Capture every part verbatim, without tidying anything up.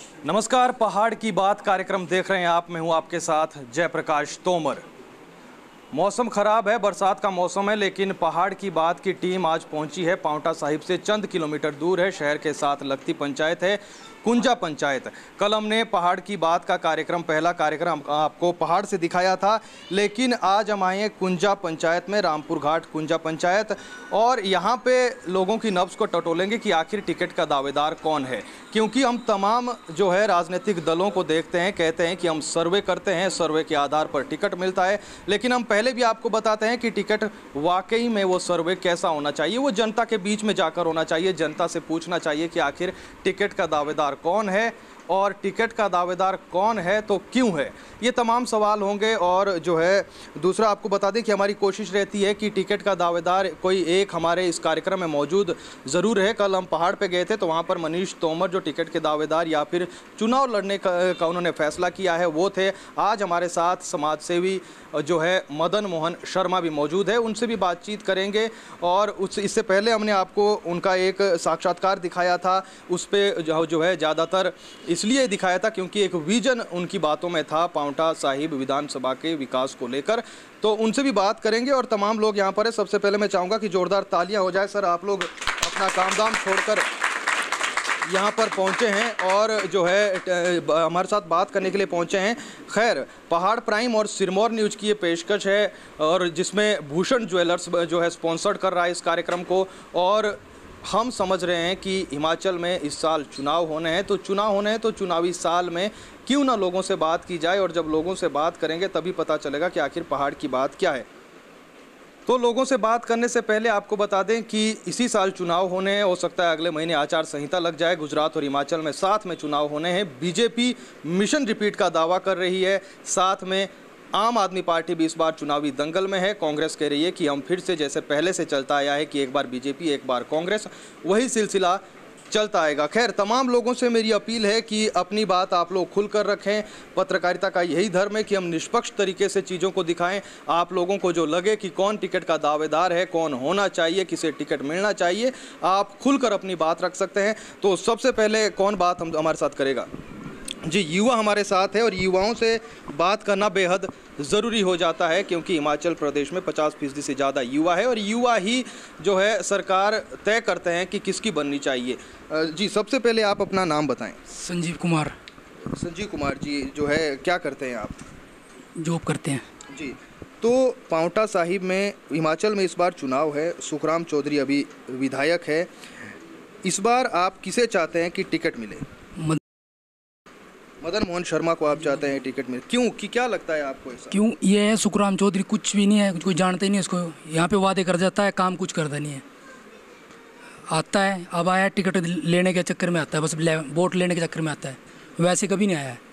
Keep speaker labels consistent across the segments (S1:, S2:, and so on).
S1: नमस्कार, पहाड़ की बात कार्यक्रम देख रहे हैं आप। मैं हूं आपके साथ जयप्रकाश तोमर। मौसम खराब है, बरसात का मौसम है, लेकिन पहाड़ की बात की टीम आज पहुंची है पांवटा साहिब से चंद किलोमीटर दूर है। शहर के साथ लगती पंचायत है कुंजा पंचायत। कल हमने पहाड़ की बात का कार्यक्रम, पहला कार्यक्रम आपको पहाड़ से दिखाया था, लेकिन आज हम आए हैं कुंजा पंचायत में, रामपुर घाट कुंजा पंचायत, और यहाँ पे लोगों की नब्ज़ को टटोलेंगे कि आखिर टिकट का दावेदार कौन है। क्योंकि हम तमाम जो है राजनीतिक दलों को देखते हैं, कहते हैं कि हम सर्वे करते हैं, सर्वे के आधार पर टिकट मिलता है, लेकिन हम पहले भी आपको बताते हैं कि टिकट वाकई में वो सर्वे कैसा होना चाहिए, वो जनता के बीच में जाकर होना चाहिए। जनता से पूछना चाहिए कि आखिर टिकट का दावेदार कौन है, और टिकट का दावेदार कौन है तो क्यों है, ये तमाम सवाल होंगे। और जो है दूसरा आपको बता दें कि हमारी कोशिश रहती है कि टिकट का दावेदार कोई एक हमारे इस कार्यक्रम में मौजूद ज़रूर है। कल हम पहाड़ पे गए थे तो वहाँ पर मनीष तोमर जो टिकट के दावेदार या फिर चुनाव लड़ने का, का उन्होंने फैसला किया है वो थे। आज हमारे साथ समाज सेवी जो है मदन मोहन शर्मा भी मौजूद है, उनसे भी बातचीत करेंगे। और उस इससे पहले हमने आपको उनका एक साक्षात्कार दिखाया था, उस पर जो, जो है ज़्यादातर इसलिए दिखाया था क्योंकि एक विजन उनकी बातों में था पांवटा साहिब विधानसभा के विकास को लेकर। तो उनसे भी बात करेंगे और तमाम लोग यहाँ पर है। सबसे पहले मैं चाहूँगा कि जोरदार तालियां हो जाए। सर, आप लोग अपना काम दाम छोड़कर यहाँ पर पहुँचे हैं और जो है हमारे साथ बात करने के लिए पहुँचे हैं। खैर, पहाड़ प्राइम और सिरमौर न्यूज़ की ये पेशकश है, और जिसमें भूषण ज्वेलर्स जो है स्पॉन्सर्ड कर रहा है इस कार्यक्रम को। और हम समझ रहे हैं कि हिमाचल में इस साल चुनाव होने हैं, तो चुनाव होने हैं तो चुनावी साल में क्यों ना लोगों से बात की जाए, और जब लोगों से बात करेंगे तभी पता चलेगा कि आखिर पहाड़ की बात क्या है। तो लोगों से बात करने से पहले आपको बता दें कि इसी साल चुनाव होने हैं, हो सकता है अगले महीने आचार संहिता लग जाए। गुजरात और हिमाचल में साथ में चुनाव होने हैं। बीजेपी मिशन रिपीट का दावा कर रही है, साथ में आम आदमी पार्टी भी इस बार चुनावी दंगल में है। कांग्रेस कह रही है कि हम फिर से, जैसे पहले से चलता आया है कि एक बार बीजेपी एक बार कांग्रेस, वही सिलसिला चलता आएगा। खैर, तमाम लोगों से मेरी अपील है कि अपनी बात आप लोग खुलकर रखें। पत्रकारिता का यही धर्म है कि हम निष्पक्ष तरीके से चीज़ों को दिखाएं। आप लोगों को जो लगे कि कौन टिकट का दावेदार है, कौन होना चाहिए, किसे टिकट मिलना चाहिए, आप खुलकर अपनी बात रख सकते हैं। तो सबसे पहले कौन बात हम हमारे साथ करेगा? जी, युवा हमारे साथ है, और युवाओं से बात करना बेहद ज़रूरी हो जाता है क्योंकि हिमाचल प्रदेश में पचास फीसदी से ज़्यादा युवा है, और युवा ही जो है सरकार तय करते हैं कि किसकी बननी चाहिए। जी, सबसे पहले आप अपना नाम बताएं।
S2: संजीव कुमार।
S1: संजीव कुमार जी, जो है क्या करते हैं आप?
S2: जॉब करते हैं
S1: जी। तो पांवटा साहिब में हिमाचल में इस बार चुनाव है, सुखराम चौधरी अभी विधायक है। इस बार आप किसे चाहते हैं कि टिकट मिले?
S2: मद...
S1: मदन मोहन शर्मा को आप चाहते हैं टिकट मिले, क्यों, कि क्या लगता है आपको ऐसा?
S2: क्यों? ये है सुखराम चौधरी कुछ भी नहीं है, कोई जानता ही नहीं इसको। यहाँ पे वादे कर जाता है, काम कुछ करता नहीं है। आता है, अब आया टिकट लेने के चक्कर में आता है, बस वोट लेने के चक्कर में आता है, वैसे कभी नहीं आया है।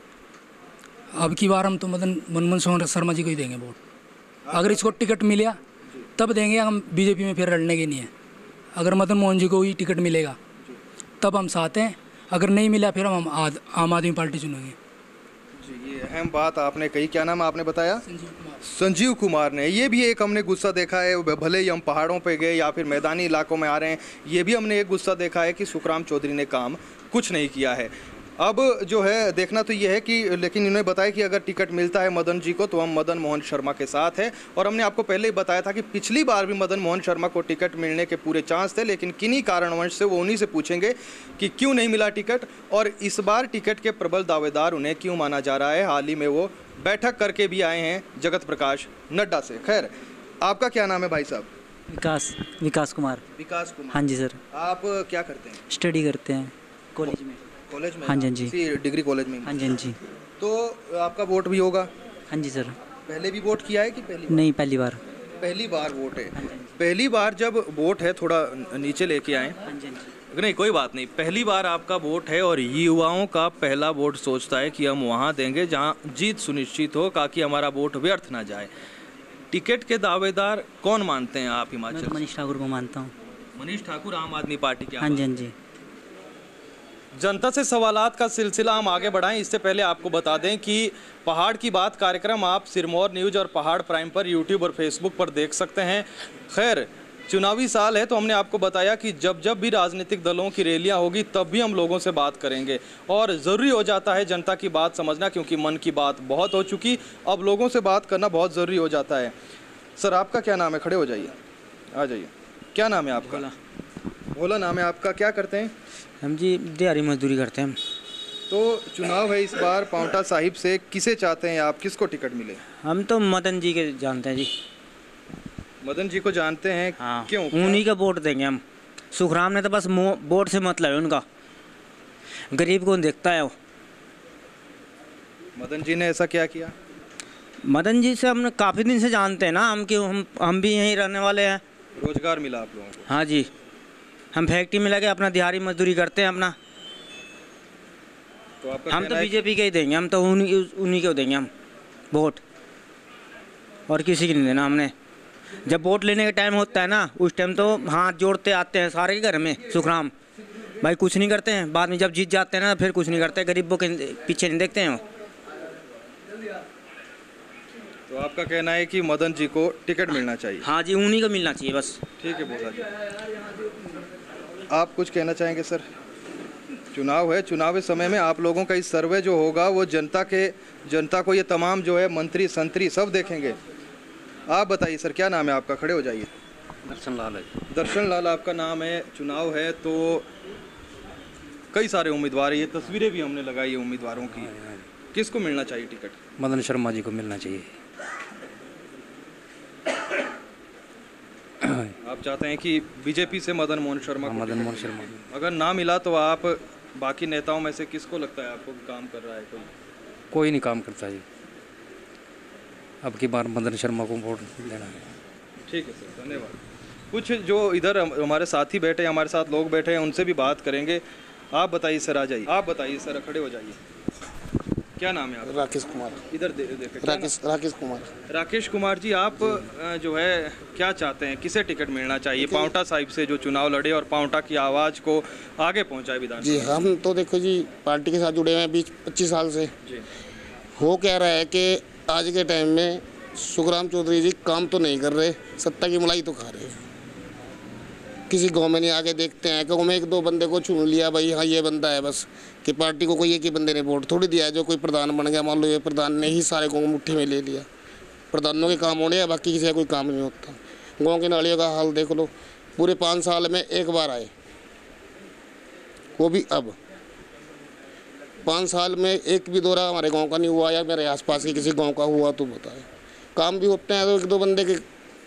S2: अब की बार हम तो मदन मनमोहन शर्मा जी को ही देंगे वोट। अगर इसको टिकट मिला तब देंगे, हम बीजेपी में फिर लड़ने के नहीं है। अगर मदन मोहन जी को ही टिकट मिलेगा तब हम साथ हैं, अगर नहीं मिला फिर हम आद, आम आदमी पार्टी चुनेंगे।
S1: जी, ये अहम बात आपने कही। क्या नाम आपने बताया?
S2: संजीव कुमार।
S1: संजीव कुमार ने, ये भी एक हमने गुस्सा देखा है, भले ही हम पहाड़ों पे गए या फिर मैदानी इलाकों में आ रहे हैं, ये भी हमने एक गुस्सा देखा है कि सुखराम चौधरी ने काम कुछ नहीं किया है। अब जो है देखना तो ये है कि, लेकिन इन्होंने बताया कि अगर टिकट मिलता है मदन जी को तो हम मदन मोहन शर्मा के साथ हैं। और हमने आपको पहले ही बताया था कि पिछली बार भी मदन मोहन शर्मा को टिकट मिलने के पूरे चांस थे, लेकिन किन्हीं कारणवश से वो उन्हीं से पूछेंगे कि क्यों नहीं मिला टिकट, और इस बार टिकट के प्रबल दावेदार उन्हें क्यों माना जा रहा है। हाल ही में वो बैठक करके भी आए हैं जगत प्रकाश नड्डा से। खैर, आपका क्या नाम है भाई साहब?
S3: विकास विकास कुमार।
S1: विकास कुमार।
S3: हाँ जी सर।
S1: आप क्या करते हैं?
S3: स्टडी करते हैं कॉलेज में।
S1: कॉलेज में?
S3: हाँ जी, हाँ जी।
S1: इसी डिग्री कॉलेज में?
S3: हाँ जी, हाँ जी।
S1: तो आपका वोट भी होगा?
S3: हाँ जी सर।
S1: पहले भी वोट किया है कि पहली बार?
S3: नहीं, पहली बार।
S1: पहली बार वोट है।
S3: हाँ जी, हाँ जी।
S1: पहली बार जब वोट है, थोड़ा नीचे लेके आए।
S3: हाँ जी, हाँ जी।
S1: नहीं, कोई बात नहीं। पहली बार आपका वोट है और युवाओं का पहला वोट सोचता है कि हम वहाँ देंगे जहाँ जीत सुनिश्चित हो, ताकि हमारा वोट व्यर्थ ना जाए। टिकट के दावेदार कौन मानते हैं आप हिमाचल?
S3: मैं मनीष ठाकुर को मानता हूँ।
S1: मनीष ठाकुर, आम आदमी पार्टी के?
S3: हाँ जी, हाँ जी।
S1: जनता से सवालात का सिलसिला हम आगे बढ़ाएं, इससे पहले आपको बता दें कि पहाड़ की बात कार्यक्रम आप सिरमौर न्यूज़ और पहाड़ प्राइम पर यूट्यूब और फेसबुक पर देख सकते हैं। खैर, चुनावी साल है तो हमने आपको बताया कि जब जब भी राजनीतिक दलों की रैलियां होगी तब भी हम लोगों से बात करेंगे और ज़रूरी हो जाता है जनता की बात समझना, क्योंकि मन की बात बहुत हो चुकी, अब लोगों से बात करना बहुत ज़रूरी हो जाता है। सर आपका क्या नाम है? खड़े हो जाइए, आ जाइए। क्या नाम है आपका? भोला नाम है आपका। क्या करते हैं?
S3: हम जी दिहाड़ी मजदूरी करते हैं हम।
S1: तो चुनाव है इस बार पांवटा साहिब से, किसे चाहते हैं आप, किसको टिकट मिले?
S3: हम तो मदन जी के जानते हैं जी।
S1: मदन जी को जानते हैं?
S3: हाँ,
S1: क्यों?
S3: उन्हीं का वोट देंगे हम। सुखराम ने तो बस वोट से मतलब है उनका, गरीब को देखता है वो।
S1: मदन जी ने ऐसा क्या किया?
S3: मदन जी से हम काफ़ी दिन से जानते हैं ना हम, कि हम हम भी यहीं रहने वाले हैं।
S1: रोजगार मिला आप लोगों को?
S3: हाँ जी, हम फैक्ट्री में लगे अपना दिहाड़ी मजदूरी करते हैं अपना।
S1: तो आपका
S3: हम तो
S1: कहना है
S3: बीजेपी के ही देंगे, हम तो उन्हीं उन्हीं को देंगे हम वोट, और किसी की नहीं देना हमने। जब वोट लेने का टाइम होता है ना, उस टाइम तो हाथ जोड़ते आते हैं सारे के घर में सुखराम भाई, कुछ नहीं करते हैं। बाद में जब जीत जाते हैं ना फिर कुछ नहीं करते, गरीबों के पीछे नहीं देखते हैं वो।
S1: तो आपका कहना है कि मदन जी को टिकट मिलना चाहिए?
S3: हाँ जी, उन्हीं को मिलना चाहिए बस।
S1: ठीक है भोला जी, आप कुछ कहना चाहेंगे सर? चुनाव है, चुनावी समय में आप लोगों का इस सर्वे जो होगा वो जनता के जनता को ये तमाम जो है मंत्री संतरी सब देखेंगे। आप बताइए सर, क्या नाम है आपका? खड़े हो जाइए।
S4: दर्शन लाल है।
S1: दर्शन लाल आपका नाम है। चुनाव है तो कई सारे उम्मीदवार हैं, ये तस्वीरें भी हमने लगाई है उम्मीदवारों की, किसको मिलना चाहिए टिकट?
S4: मदन शर्मा जी को मिलना चाहिए।
S1: आप चाहते हैं कि बीजेपी से मदन मोहन शर्मा को
S4: मदन
S1: टिकट
S4: मोहन
S1: मिले?
S4: शर्मा
S1: अगर ना मिला तो आप बाकी नेताओं में से किसको लगता है आपको काम कर रहा है कोई?
S4: कोई नहीं काम करता जी, अब की बार मदन शर्मा को वोट देना है।
S1: ठीक है सर, धन्यवाद। कुछ जो इधर हम- हमारे साथी बैठे हैं, हमारे साथ लोग बैठे हैं, उनसे भी बात करेंगे। आप बताइए सर, आ जाइए। आप बताइए सर, खड़े हो जाइए। क्या नाम है आपका?
S5: राकेश कुमार।
S1: इधर दे, देखे
S5: राकेश राकेश कुमार।
S1: राकेश कुमार जी, आप अ, जो है क्या चाहते हैं, किसे टिकट मिलना चाहिए पांवटा साहिब से जो चुनाव लड़े और पांवटा की आवाज़ को आगे पहुंचाए विधानसभा?
S5: जी हम तो देखो जी पार्टी के साथ जुड़े हुए हैं बीस पच्चीस साल से।
S1: जी।
S5: हो क्या रहा है कि आज के टाइम में सुखराम चौधरी जी काम तो नहीं कर रहे, सत्ता की मलाई तो खा रहे हैं। किसी गांव में नहीं आके देखते हैं, गाँव में एक दो बंदे को चुन लिया भाई, हाँ ये बंदा है बस, कि पार्टी को कोई एक ही बंदे ने वोट थोड़ी दिया है। जो कोई प्रधान बन गया, मान लो ये प्रधान ने ही सारे गाँव मुट्ठी में ले लिया, प्रधानों के काम होने हैं, बाकी किसी का कोई काम नहीं होता। गाँव की नालियों का हाल देख लो, पूरे पाँच साल में एक बार आए, वो भी अब पाँच साल में एक भी दौरा हमारे गांव का नहीं हुआ, या मेरे आसपास के किसी गांव का हुआ तो बताए। काम भी होते हैं तो एक दो बंदे के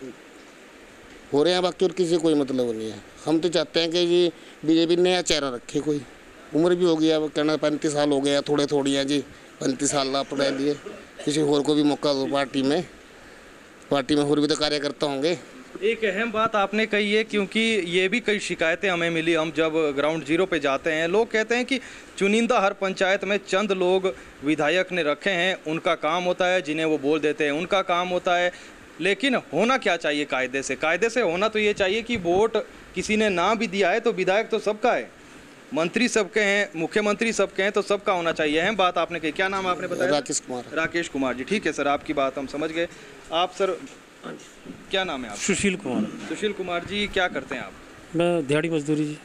S5: हो रहे हैं, बाकी और किसी कोई मतलब नहीं है। हम तो चाहते हैं कि जी बीजेपी नया चेहरा रखे, कोई उम्र भी हो गया, अब कहना पैंतीस साल हो गया, थोड़े थोड़ी हैं जी, पैंतीस साल आप रह लिए, किसी और को भी मौका दो पार्टी में, पार्टी में और भी तो कार्यकर्ता होंगे।
S1: एक अहम बात आपने कही है, क्योंकि ये भी कई शिकायतें हमें मिली, हम जब ग्राउंड जीरो पे जाते हैं, लोग कहते हैं कि चुनिंदा हर पंचायत में चंद लोग विधायक ने रखे हैं, उनका काम होता है, जिन्हें वो बोल देते हैं उनका काम होता है। लेकिन होना क्या चाहिए कायदे से? कायदे से होना तो ये चाहिए कि वोट किसी ने ना भी दिया है तो विधायक तो सबका है, मंत्री सबके हैं, मुख्यमंत्री सबके हैं, तो सबका होना चाहिए। अहम बात आपने कही। क्या नाम आपने बताया?
S5: राकेश कुमार।
S1: राकेश कुमार जी, ठीक है सर, आपकी बात हम समझ गए। आप सर, क्या नाम है आपका?
S6: सुशील कुमार।
S1: सुशील कुमार जी, क्या करते हैं आप?
S6: मैं दिहाड़ी मजदूरी जी।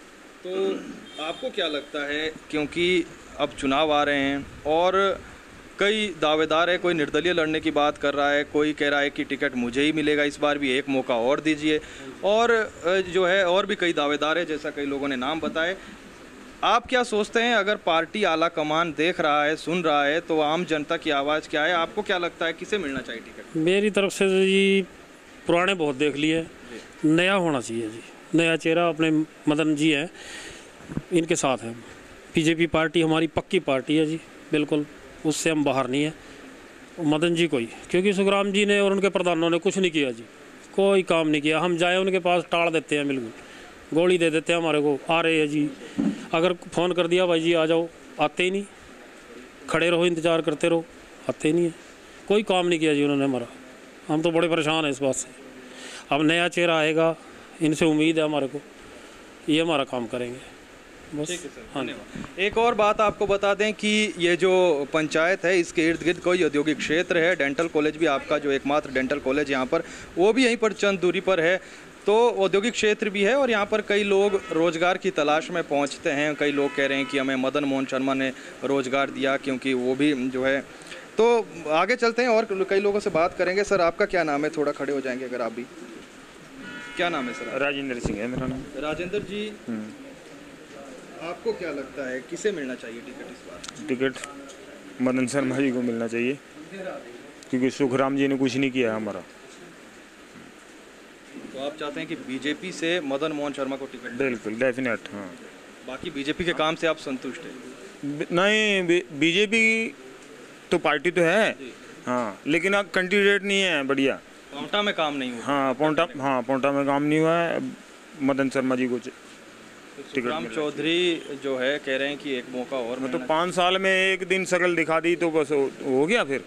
S1: तो आपको क्या लगता है, क्योंकि अब चुनाव आ रहे हैं और कई दावेदार है, कोई निर्दलीय लड़ने की बात कर रहा है, कोई कह रहा है कि टिकट मुझे ही मिलेगा इस बार भी, एक मौका और दीजिए, और जो है और भी कई दावेदार है, जैसा कई लोगों ने नाम बताए। आप क्या सोचते हैं, अगर पार्टी आला कमान देख रहा है, सुन रहा है, तो आम जनता की आवाज़ क्या है? आपको क्या लगता है किसे मिलना चाहिए टिकट?
S6: मेरी तरफ से जी पुराने बहुत देख लिए, नया होना चाहिए जी, नया चेहरा। अपने मदन जी हैं, इनके साथ हैं। बीजेपी पार्टी हमारी पक्की पार्टी है जी, बिल्कुल, उससे हम बाहर नहीं है। मदन जी कोई, क्योंकि सुखराम जी ने और उनके प्रधानों ने कुछ नहीं किया जी, कोई काम नहीं किया। हम जाए उनके पास टाड़ देते हैं, बिल्कुल गोली दे देते हैं हमारे को, आ रहे हैं जी, अगर फ़ोन कर दिया भाई जी आ जाओ, आते ही नहीं, खड़े रहो इंतज़ार करते रहो, आते ही नहीं है। कोई काम नहीं किया जी उन्होंने हमारा, हम तो बड़े परेशान हैं इस बात से। अब नया चेहरा आएगा, इनसे उम्मीद है हमारे को, ये हमारा काम करेंगे बस।
S1: ठीक है सर,
S6: हाँ।
S1: धन्यवाद। एक और बात आपको बता दें कि ये जो पंचायत है, इसके इर्द गिर्द कोई औद्योगिक क्षेत्र है, डेंटल कॉलेज भी आपका जो एकमात्र डेंटल कॉलेज यहाँ पर, वो भी यहीं पर चंद दूरी पर है। तो औद्योगिक क्षेत्र भी है और यहाँ पर कई लोग रोजगार की तलाश में पहुँचते हैं। कई लोग कह रहे हैं कि हमें मदन मोहन शर्मा ने रोजगार दिया, क्योंकि वो भी जो है। तो आगे चलते हैं और कई लोगों से बात करेंगे। सर, आपका क्या नाम है? थोड़ा खड़े हो जाएंगे अगर आप भी। क्या नाम है सर?
S7: राजेंद्र सिंह है मेरा नाम।
S1: राजेंद्र जी, आपको क्या लगता है किसे मिलना चाहिए टिकट इस बार?
S7: टिकट मदन शर्मा जी को मिलना चाहिए, क्योंकि सुखराम जी ने कुछ नहीं किया हमारा।
S1: तो आप चाहते हैं कि बीजेपी से मदन मोहन शर्मा को टिकट?
S7: बिल्कुल, डेफिनेट। हाँ,
S1: बाकी बीजेपी के काम से आप संतुष्ट हैं?
S7: नहीं, बीजेपी तो पार्टी तो है, हाँ, लेकिन अब कैंडिडेट नहीं है बढ़िया।
S1: पाउंटा में काम नहीं हुआ?
S7: हाँ, पाउंटा हाँ पाउंटा में काम नहीं हुआ है। मदन शर्मा जी को
S1: सुखराम चौधरी जो है कह रहे हैं कि एक मौका और।
S7: तो पाँच साल में एक दिन शकल दिखा दी तो बस हो गया। फिर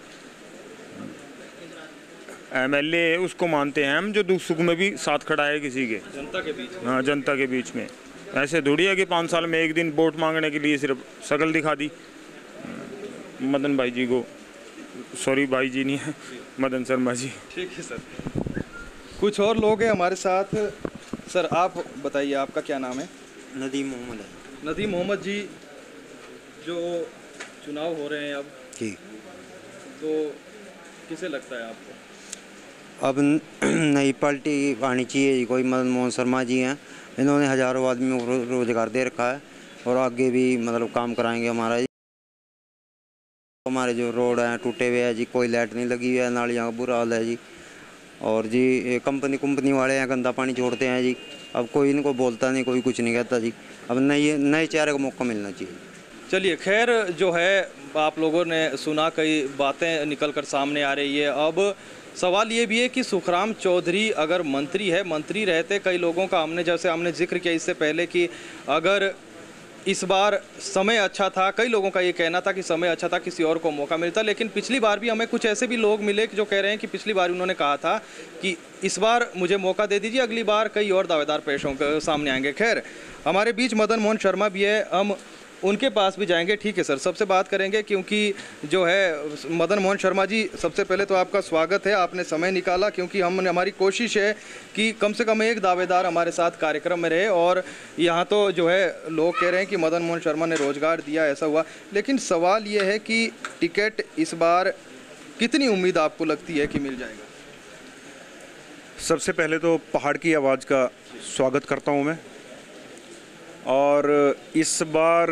S7: एमएलए उसको मानते हैं हम जो दुख सुख में भी साथ खड़ा है किसी के,
S1: जनता के बीच में।
S7: हाँ, जनता के बीच में। ऐसे थोड़ी है कि पाँच साल में एक दिन वोट मांगने के लिए सिर्फ शकल दिखा दी। मदन भाई जी को, सॉरी भाई जी नहीं है, मदन शर्मा जी।
S1: ठीक है सर। कुछ और लोग हैं हमारे साथ। सर, आप बताइए, आपका क्या नाम है?
S3: नदीम मोहम्मद है।
S1: नदीम मोहम्मद जी, जो चुनाव हो रहे हैं अब
S3: जी,
S1: तो किसे लगता है आपको?
S3: अब नई पार्टी आनी चाहिए जी। कोई मदन मोहन शर्मा जी हैं, इन्होंने हज़ारों आदमियों को रोजगार दे रखा है और आगे भी मतलब काम कराएंगे हमारा जी। हमारे जो रोड हैं टूटे हुए हैं जी, कोई लाइट नहीं लगी हुई है, नालियाँ का बुरा हाल है जी। और जी कंपनी कंपनी वाले हैं, गंदा पानी छोड़ते हैं जी। अब कोई इनको बोलता नहीं, कोई कुछ नहीं कहता जी। अब नए नए चेहरे को मौका मिलना चाहिए।
S1: चलिए, खैर जो है आप लोगों ने सुना, कई बातें निकल कर सामने आ रही है। अब सवाल ये भी है कि सुखराम चौधरी अगर मंत्री है, मंत्री रहते कई लोगों का, हमने जैसे हमने जिक्र किया इससे पहले कि अगर इस बार समय अच्छा था, कई लोगों का ये कहना था कि समय अच्छा था, किसी और को मौका मिलता। लेकिन पिछली बार भी हमें कुछ ऐसे भी लोग मिले जो कह रहे हैं कि पिछली बार उन्होंने कहा था कि इस बार मुझे मौका दे दीजिए, अगली बार कई और दावेदार पेश होंगे, सामने आएंगे। खैर, हमारे बीच मदन मोहन शर्मा भी है, हम उनके पास भी जाएंगे। ठीक है सर, सबसे बात करेंगे क्योंकि जो है मदन मोहन शर्मा जी, सबसे पहले तो आपका स्वागत है, आपने समय निकाला, क्योंकि हम हमारी कोशिश है कि कम से कम एक दावेदार हमारे साथ कार्यक्रम में रहे। और यहाँ तो जो है लोग कह रहे हैं कि मदन मोहन शर्मा ने रोजगार दिया, ऐसा हुआ। लेकिन सवाल ये है कि टिकट इस बार कितनी उम्मीद आपको लगती है कि मिल जाएगा?
S8: सबसे पहले तो पहाड़ की आवाज़ का स्वागत करता हूँ मैं। और इस बार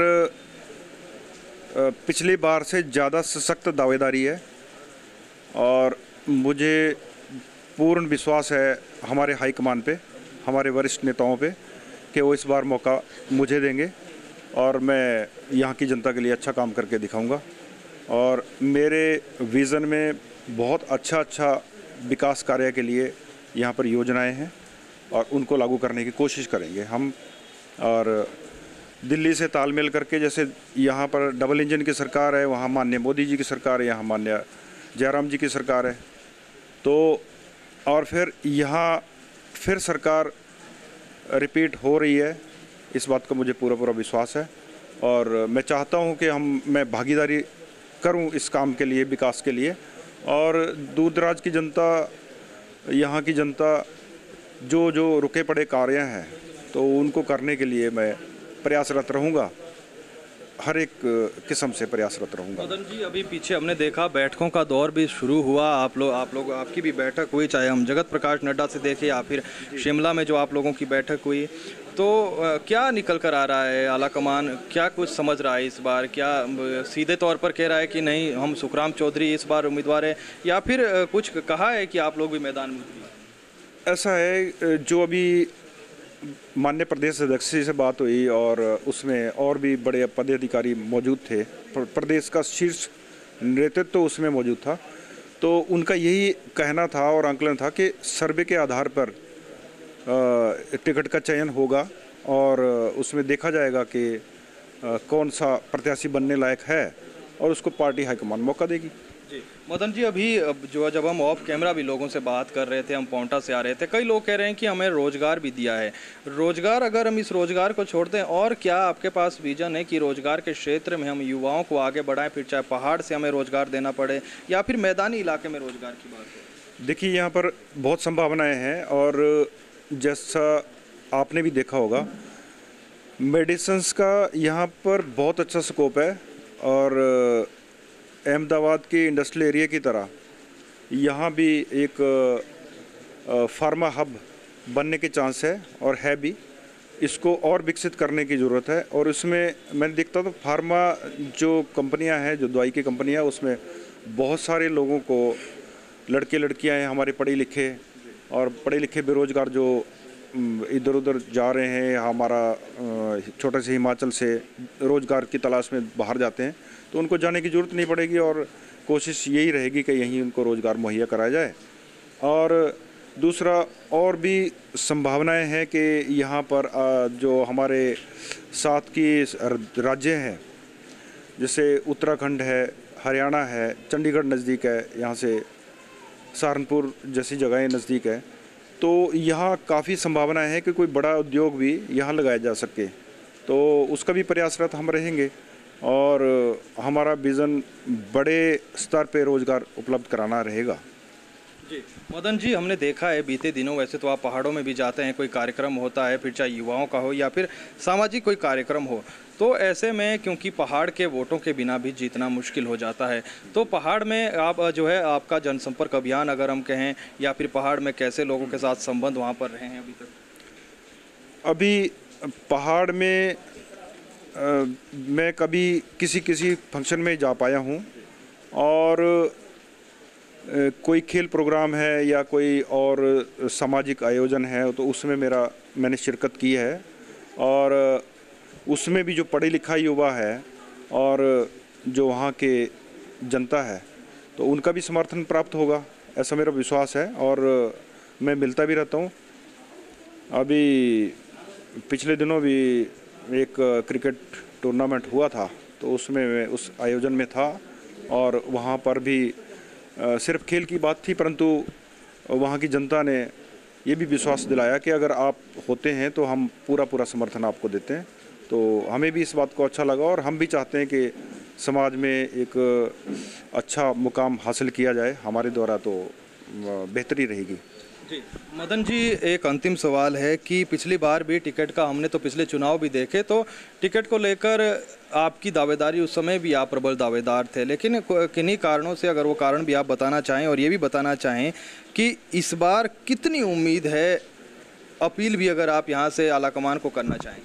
S8: पिछली बार से ज़्यादा सशक्त दावेदारी है और मुझे पूर्ण विश्वास है हमारे हाईकमान पे, हमारे वरिष्ठ नेताओं पे, कि वो इस बार मौका मुझे देंगे और मैं यहाँ की जनता के लिए अच्छा काम करके दिखाऊंगा। और मेरे विज़न में बहुत अच्छा अच्छा विकास कार्य के लिए यहाँ पर योजनाएं हैं और उनको लागू करने की कोशिश करेंगे हम। और दिल्ली से तालमेल करके, जैसे यहाँ पर डबल इंजन की सरकार है, वहाँ माननीय मोदी जी की सरकार है, यहाँ माननीय जयराम जी की सरकार है, तो और फिर यहाँ फिर सरकार रिपीट हो रही है, इस बात का मुझे पूरा पूरा विश्वास है। और मैं चाहता हूँ कि हम मैं भागीदारी करूँ इस काम के लिए, विकास के लिए। और दूर दराज की जनता, यहाँ की जनता जो जो रुके पड़े कार्य हैं तो उनको करने के लिए मैं प्रयासरत रहूँगा, हर एक किस्म से प्रयासरत रहूँगा।
S1: मदन जी, अभी पीछे हमने देखा बैठकों का दौर भी शुरू हुआ, आप लोग आप लोग आपकी भी बैठक हुई, चाहे हम जगत प्रकाश नड्डा से देखें या फिर शिमला में जो आप लोगों की बैठक हुई, तो क्या निकल कर आ रहा है? आला कमान क्या कुछ समझ रहा है इस बार? क्या सीधे तौर पर कह रहा है कि नहीं हम सुखराम चौधरी इस बार उम्मीदवार है, या फिर कुछ कहा है कि आप लोग भी मैदान में उतरिए?
S8: ऐसा है, जो अभी माननीय प्रदेश अध्यक्ष से बात हुई और उसमें और भी बड़े पदाधिकारी मौजूद थे, प्रदेश का शीर्ष नेतृत्व तो उसमें मौजूद था, तो उनका यही कहना था और आंकलन था कि सर्वे के आधार पर टिकट का चयन होगा और उसमें देखा जाएगा कि कौन सा प्रत्याशी बनने लायक है और उसको पार्टी हाईकमान मौका देगी।
S1: जी मदन जी, अभी जो जब हम ऑफ कैमरा भी लोगों से बात कर रहे थे, हम पाउंटा से आ रहे थे, कई लोग कह रहे हैं कि हमें रोज़गार भी दिया है। रोज़गार, अगर हम इस रोज़गार को छोड़ दें, और क्या आपके पास विजन है कि रोज़गार के क्षेत्र में हम युवाओं को आगे बढ़ाएं, फिर चाहे पहाड़ से हमें रोज़गार देना पड़े या फिर मैदानी इलाके में रोज़गार की बात है?
S8: देखिए, यहाँ पर बहुत संभावनाएं हैं और जैसा आपने भी देखा होगा, मेडिसिन्स का यहाँ पर बहुत अच्छा स्कोप है और अहमदाबाद के इंडस्ट्रियल एरिया की तरह यहाँ भी एक फार्मा हब बनने के चांस है और है भी। इसको और विकसित करने की ज़रूरत है और इसमें मैंने देखता हूँ तो फार्मा जो कंपनियां हैं, जो दवाई की कंपनियां, उसमें बहुत सारे लोगों को, लड़के लड़कियां हैं हमारे पढ़े लिखे और पढ़े लिखे बेरोज़गार जो इधर उधर जा रहे हैं, हमारा छोटे से हिमाचल से रोज़गार की तलाश में बाहर जाते हैं, तो उनको जाने की ज़रूरत नहीं पड़ेगी और कोशिश यही रहेगी कि यहीं उनको रोज़गार मुहैया कराया जाए। और दूसरा और भी संभावनाएं हैं कि यहाँ पर जो हमारे साथ की राज्य हैं, जैसे उत्तराखंड है, हरियाणा है, चंडीगढ़ नज़दीक है, यहाँ से सहारनपुर जैसी जगहें नज़दीक है, तो यहाँ काफ़ी संभावना है कि कोई बड़ा उद्योग भी यहाँ लगाया जा सके। तो उसका भी प्रयासरत हम रहेंगे और हमारा विज़न बड़े स्तर पे रोज़गार उपलब्ध कराना रहेगा।
S1: जी मदन जी, हमने देखा है बीते दिनों, वैसे तो आप पहाड़ों में भी जाते हैं, कोई कार्यक्रम होता है, फिर चाहे युवाओं का हो या फिर सामाजिक कोई कार्यक्रम हो, तो ऐसे में क्योंकि पहाड़ के वोटों के बिना भी जीतना मुश्किल हो जाता है, तो पहाड़ में आप जो है आपका जनसंपर्क अभियान अगर हम कहें, या फिर पहाड़ में कैसे लोगों के साथ संबंध वहाँ पर रहे हैं अभी तक? अभी
S8: पहाड़ में आ, मैं कभी किसी किसी फंक्शन में जा पाया हूँ और कोई खेल प्रोग्राम है या कोई और सामाजिक आयोजन है तो उसमें मेरा मैंने शिरकत की है और उसमें भी जो पढ़े लिखा युवा है और जो वहाँ के जनता है तो उनका भी समर्थन प्राप्त होगा, ऐसा मेरा विश्वास है और मैं मिलता भी रहता हूँ। अभी पिछले दिनों भी एक क्रिकेट टूर्नामेंट हुआ था तो उसमें मैं उस आयोजन में था और वहाँ पर भी सिर्फ खेल की बात थी, परंतु वहाँ की जनता ने ये भी विश्वास दिलाया कि अगर आप होते हैं तो हम पूरा पूरा समर्थन आपको देते हैं। तो हमें भी इस बात को अच्छा लगा और हम भी चाहते हैं कि समाज में एक अच्छा मुकाम हासिल किया जाए हमारे द्वारा, तो बेहतरी रहेगी।
S1: जी मदन जी, एक अंतिम सवाल है कि पिछली बार भी टिकट का, हमने तो पिछले चुनाव भी देखे, तो टिकट को लेकर आपकी दावेदारी, उस समय भी आप प्रबल दावेदार थे, लेकिन किन्हीं कारणों से अगर वो कारण भी आप बताना चाहें और ये भी बताना चाहें कि इस बार कितनी उम्मीद है, अपील भी अगर आप यहाँ से आलाकमान को करना चाहें।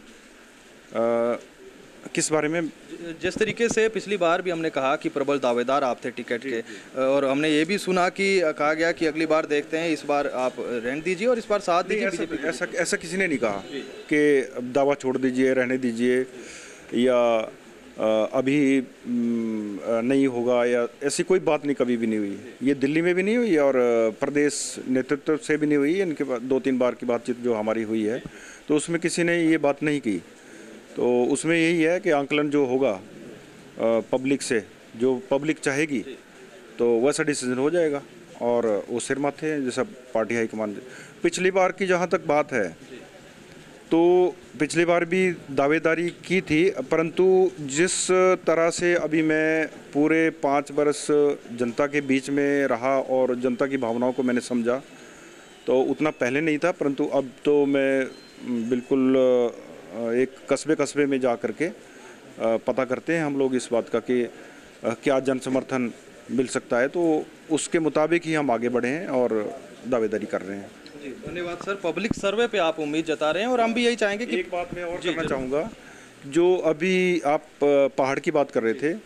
S8: आ, किस बारे में?
S1: जिस तरीके से पिछली बार भी हमने कहा कि प्रबल दावेदार आप थे टिकट के, और हमने ये भी सुना कि कहा गया कि अगली बार देखते हैं, इस बार आप रहने दीजिए और इस बार साथ दीजिए।
S8: ऐसा, ऐसा ऐसा किसी ने नहीं कहा कि दावा छोड़ दीजिए, रहने दीजिए या अभी नहीं होगा, या ऐसी कोई बात नहीं, कभी भी नहीं हुई। ये दिल्ली में भी नहीं हुई और प्रदेश नेतृत्व से भी नहीं हुई। इनके दो तीन बार की बातचीत जो हमारी हुई है तो उसमें किसी ने ये बात नहीं की। तो उसमें यही है कि आंकलन जो होगा पब्लिक से, जो पब्लिक चाहेगी तो वैसा डिसीजन हो जाएगा और वो सिर माथे हैं जैसा पार्टी हाईकमान। पिछली बार की जहाँ तक बात है तो पिछली बार भी दावेदारी की थी, परंतु जिस तरह से अभी मैं पूरे पाँच बरस जनता के बीच में रहा और जनता की भावनाओं को मैंने समझा, तो उतना पहले नहीं था, परंतु अब तो मैं बिल्कुल एक कस्बे कस्बे में जा कर के पता करते हैं हम लोग इस बात का कि क्या जन समर्थन मिल सकता है, तो उसके मुताबिक ही हम आगे बढ़े हैं और दावेदारी कर रहे हैं।
S1: जी धन्यवाद सर। पब्लिक सर्वे पे आप उम्मीद जता रहे हैं और हम भी यही चाहेंगे कि
S8: एक बात मैं और करना चाहूँगा, जो अभी आप पहाड़ की बात कर रहे थे,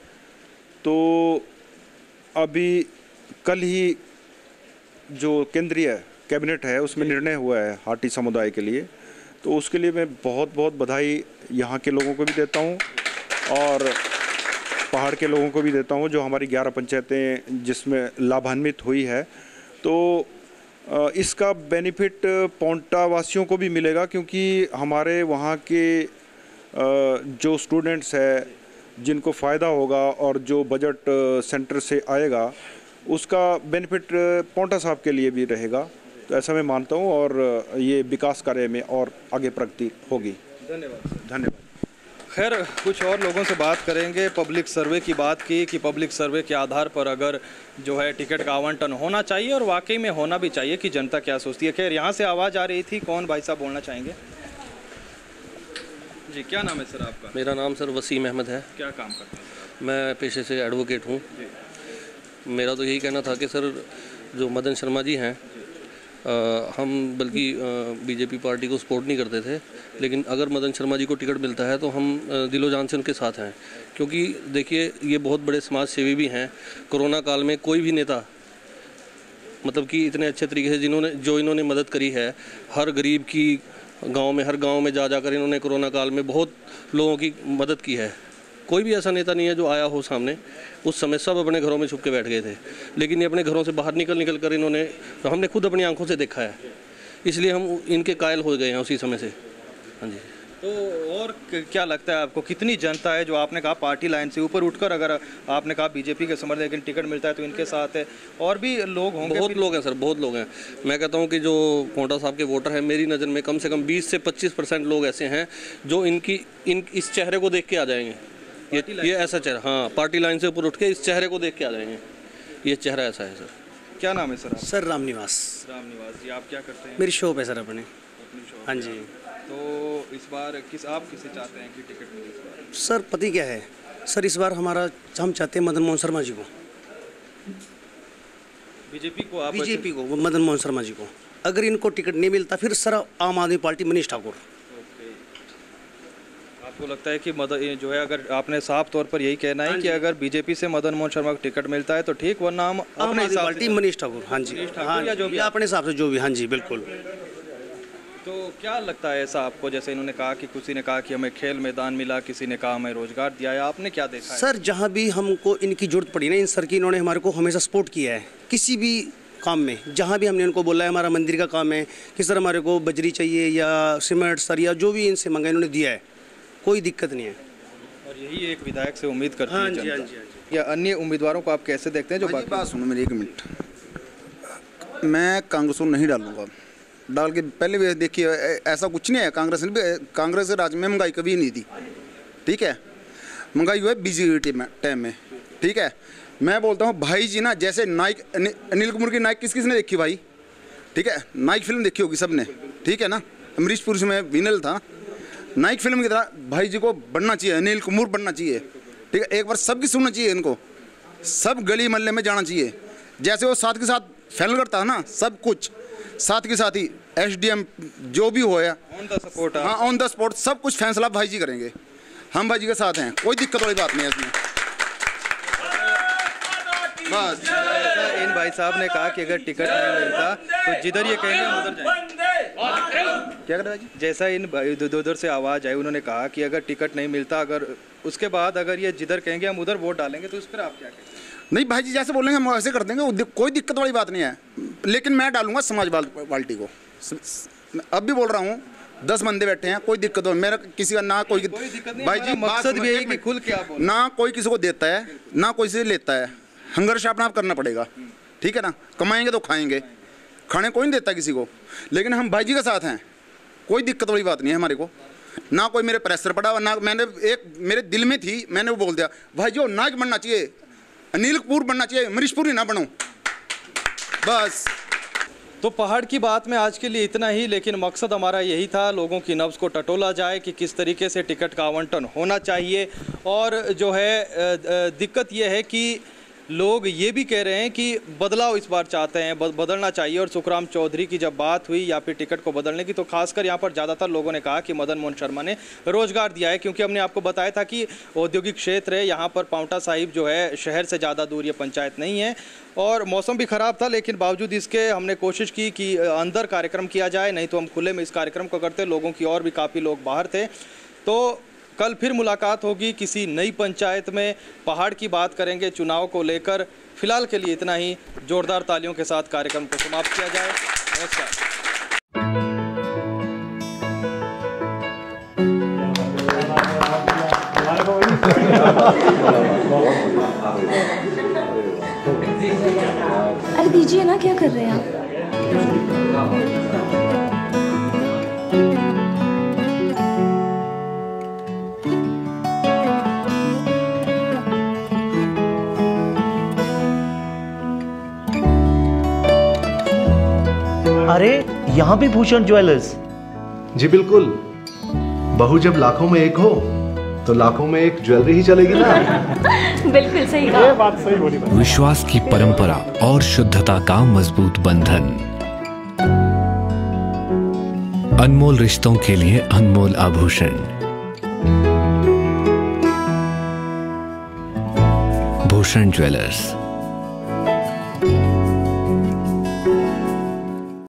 S8: तो अभी कल ही जो केंद्रीय कैबिनेट है उसमें निर्णय हुआ है हाटी समुदाय के लिए, तो उसके लिए मैं बहुत बहुत बधाई यहाँ के लोगों को भी देता हूँ और पहाड़ के लोगों को भी देता हूँ, जो हमारी ग्यारह पंचायतें जिसमें लाभान्वित हुई है। तो इसका बेनिफिट पौंटा वासियों को भी मिलेगा, क्योंकि हमारे वहाँ के जो स्टूडेंट्स हैं जिनको फ़ायदा होगा और जो बजट सेंटर से आएगा उसका बेनिफिट पौंटा साहब के लिए भी रहेगा। तो ऐसा मैं मानता हूँ और ये विकास कार्य में और आगे प्रगति होगी।
S1: धन्यवाद।
S8: धन्यवाद।
S1: खैर कुछ और लोगों से बात करेंगे। पब्लिक सर्वे की बात की कि पब्लिक सर्वे के आधार पर अगर जो है टिकट का आवंटन होना चाहिए और वाकई में होना भी चाहिए कि जनता क्या सोचती है। खैर यहाँ से आवाज़ आ रही थी, कौन भाई साहब बोलना चाहेंगे? जी क्या नाम है सर आपका?
S9: मेरा नाम सर वसीम अहमद है।
S1: क्या काम करते हैं सर?
S9: मैं पेशे से एडवोकेट हूँ। मेरा तो यही कहना था कि सर जो मदन शर्मा जी हैं, आ, हम बल्कि बीजेपी पार्टी को सपोर्ट नहीं करते थे, लेकिन अगर मदन शर्मा जी को टिकट मिलता है तो हम दिलो जान से उनके साथ हैं। क्योंकि देखिए ये बहुत बड़े समाज सेवी भी हैं। कोरोना काल में कोई भी नेता मतलब कि इतने अच्छे तरीके से जिन्होंने जो इन्होंने मदद करी है, हर गरीब की गांव में हर गांव में जा जाकर इन्होंने कोरोना काल में बहुत लोगों की मदद की है। कोई भी ऐसा नेता नहीं है जो आया हो सामने। उस समय सब अपने घरों में छुप के बैठ गए थे, लेकिन ये अपने घरों से बाहर निकल निकल कर इन्होंने, हमने खुद अपनी आंखों से देखा है, इसलिए हम इनके कायल हो गए हैं उसी समय से। हाँ जी।
S1: तो और क्या लगता है आपको, कितनी जनता है जो आपने कहा पार्टी लाइन से ऊपर उठकर, अगर आपने कहा बीजेपी के समर्थन लेकिन टिकट मिलता है तो इनके साथ है, और भी लोग होंगे?
S9: बहुत लोग हैं सर, बहुत लोग हैं। मैं कहता हूं कि जो पोंटा साहब के वोटर हैं, मेरी नज़र में कम से कम बीस से पच्चीस परसेंट लोग ऐसे हैं जो इनकी इन इस चेहरे को देख के आ जाएंगे। ये ये ऐसा चेहरा, हाँ, पार्टी लाइन से ऊपर उठ के इस चेहरे को देख के आ जाएंगे। ये चेहरा ऐसा है सर।
S1: क्या नाम है सर?
S10: सर राम निवास।
S1: राम निवास जी, आप क्या करते हैं?
S10: मेरी शॉप है सर अपने। हाँ जी।
S1: तो इस बार किस आप किसे चाहते हैं कि टिकट मिले इस बार?
S10: सर पति क्या है सर, इस बार हमारा हम चाहते हैं मदन मोहन शर्मा जी को।
S1: बीजेपी को? आप
S10: बीजेपी को, मदन मोहन शर्मा जी को। अगर इनको टिकट नहीं मिलता फिर सर आम आदमी पार्टी मनीष ठाकुर।
S1: आपको लगता है कि मदन जो है, अगर आपने साफ तौर पर यही कहना है कि अगर बीजेपी से मदन मोहन शर्मा को टिकट मिलता है तो ठीक, वरना हम अपने हिसाब
S10: पार्टी मनीष ठाकुर। हाँ जी, हाँ, या जो भी अपने हिसाब से जो भी। हाँ जी बिल्कुल।
S1: तो क्या लगता है ऐसा आपको, जैसे इन्होंने कहा कि किसी ने कहा कि हमें खेल मैदान मिला, किसी ने कहा हमें रोजगार दिया है, आपने क्या देखा है?
S10: सर जहाँ भी हमको इनकी जरूरत पड़ी ना, इन सर की, इन्होंने हमारे को हमेशा सपोर्ट किया है किसी भी काम में। जहाँ भी हमने इनको बोला है हमारा मंदिर का काम है कि सर हमारे को बजरी चाहिए या सीमेंट सर या जो भी इनसे मंगा इन्होंने दिया है, कोई दिक्कत नहीं है।
S1: और यही एक विधायक से उम्मीद करती
S10: हाँ
S1: है
S10: जी, हाँ
S1: जनता।
S10: जी, हाँ जी।
S1: या अन्य उम्मीदवारों को आप कैसे देखते हैं जो बाकी?
S11: बात सुनो मेरी, एक मिनट। मैं कांग्रेस को नहीं डालूंगा, डाल के पहले भी देखिए ऐसा कुछ नहीं है। कांग्रेस ने भी, कांग्रेस के राज में महंगाई कभी नहीं थी, ठीक है। महंगाई हुआ है बीजेपी टाइम में, ठीक है। मैं बोलता हूँ भाई जी ना, जैसे नाइक अनिल कुमार की नाइक किस किस ने देखी भाई, ठीक है। नाइक फिल्म देखी होगी सबने, ठीक है ना। अमरीश पुरी में विनल था। नाइक फिल्म की तरह भाई जी को बनना चाहिए, अनिल कुमार बनना चाहिए, ठीक है। एक बार सबकी सुनना चाहिए इनको, सब गली मोहल्ले में जाना चाहिए। जैसे वो साथ के साथ फैल करता है ना, सब कुछ साथ के साथ ही एसडीएम जो भी हो या
S1: ऑन द सपोर्ट,
S11: हाँ ऑन द स्पॉट सब कुछ फैसला भाई जी करेंगे। हम भाई जी के साथ हैं, कोई दिक्कत वाली बात नहीं है इसमें। बस
S1: इन भाई साहब ने कहा कि अगर टिकट नहीं मिलता तो जिधर ये कहेंगे हम उधर जाएंगे।
S11: क्या कर रहा है जी?
S1: जैसा इन इधर उधर से आवाज़ आई, उन्होंने कहा कि अगर टिकट नहीं मिलता, अगर उसके बाद अगर ये जिधर कहेंगे हम उधर वोट डालेंगे, तो इस पर आप क्या कहेंगे?
S11: नहीं भाई जी, जैसे बोलेंगे हम वैसे कर देंगे, कोई दिक्कत वाली बात नहीं है। लेकिन मैं डालूंगा समाजवादी पार्टी को। अब भी बोल रहा हूँ, दस बंदे बैठे हैं, कोई दिक्कत हो, मेरा किसी का ना कोई,
S1: कोई दिक्कत नहीं।
S11: भाई जी
S1: मकसद भी है कि खुल के आप बोलो।
S11: ना कोई किसी को देता है ना कोई से लेता है, संघर्ष अपना आप करना पड़ेगा, ठीक है ना। कमाएंगे तो खाएंगे, खाने कोई नहीं देता किसी को। लेकिन हम भाई जी के साथ हैं, कोई दिक्कत वाली बात नहीं है हमारे को। ना कोई मेरे प्रेशर पड़ा, ना मैंने एक मेरे दिल में थी, मैंने वो बोल दिया भाई जो नायक बनना चाहिए, अनिल कपूर बनना चाहिए, अमरीश पुरी ना बनो, बस।
S1: तो पहाड़ की बात में आज के लिए इतना ही, लेकिन मकसद हमारा यही था, लोगों की नब्ज़ को टटोला जाए कि किस तरीके से टिकट का आवंटन होना चाहिए। और जो है दिक्कत यह है कि लोग ये भी कह रहे हैं कि बदलाव इस बार चाहते हैं, बदलना चाहिए। और सुखराम चौधरी की जब बात हुई या फिर टिकट को बदलने की, तो खासकर यहाँ पर ज़्यादातर लोगों ने कहा कि मदन मोहन शर्मा ने रोजगार दिया है, क्योंकि हमने आपको बताया था कि औद्योगिक क्षेत्र है यहाँ पर। पांवटा साहिब जो है शहर से ज़्यादा दूर ये पंचायत नहीं है, और मौसम भी ख़राब था, लेकिन बावजूद इसके हमने कोशिश की कि अंदर कार्यक्रम किया जाए, नहीं तो हम खुले में इस कार्यक्रम को करते। लोगों की और भी काफ़ी लोग बाहर थे। तो कल फिर मुलाकात होगी किसी नई पंचायत में, पहाड़ की बात करेंगे चुनाव को लेकर। फिलहाल के लिए इतना ही। जोरदार तालियों के साथ कार्यक्रम को समाप्त किया जाए। नमस्कार।
S12: अरे दीजिए ना, क्या कर रहे हैं आप?
S13: अरे यहाँ भी भूषण ज्वेलर्स?
S14: जी बिल्कुल। बहू जब लाखों में एक हो तो लाखों में एक ज्वेलरी ही चलेगी ना।
S12: बिल्कुल सही कहा।
S14: ये बात सही बोली।
S15: विश्वास की परंपरा और शुद्धता का मजबूत बंधन। अनमोल रिश्तों के लिए अनमोल आभूषण। भूषण ज्वेलर्स।